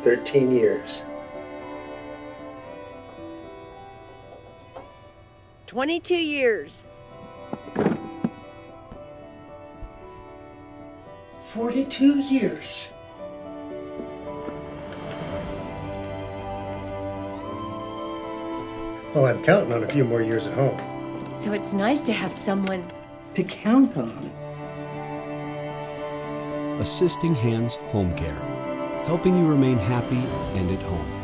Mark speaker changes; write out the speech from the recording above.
Speaker 1: 13 years.
Speaker 2: 22 years.
Speaker 1: 42 years. Well, I'm counting on a few more years at home.
Speaker 2: So it's nice to have someone
Speaker 1: To count on.
Speaker 3: Assisting Hands Home Care, helping you remain happy and at home.